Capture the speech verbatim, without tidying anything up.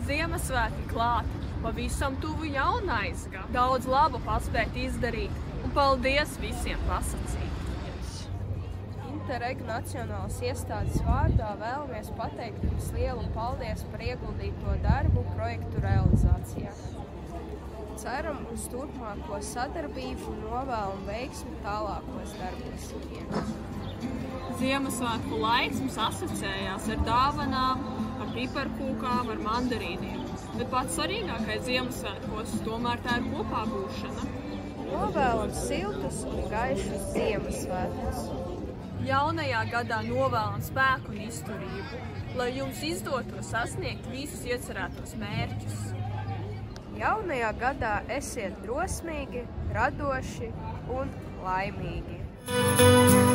Ziemassvētki klāt, pavisam tuvu jaunaizga. Daudz labu paspēt izdarīt, un paldies visiem pasacīt. Interreg nacionālas iestādes vārdā vēlamies pateikt jums lielu paldies par ieguldīto darbu projektu realizācijā. Ceram uz turpmāko sadarbību un novēlam veiksmi tālākos darbos. Ziemassvētku laiks mums asociējās ar dāvanām, ar piparkūkām, ar mandarīniem. Bet pats svarīgākais Ziemassvētkos tomēr tā ir kopā būšana. Novēlam siltus un gaišus Ziemassvētkus. Jaunajā gadā novēlam spēku un izturību, lai jums izdotos sasniegt visus iecerētos mērķus. Jaunajā gadā esiet drosmīgi, radoši un laimīgi.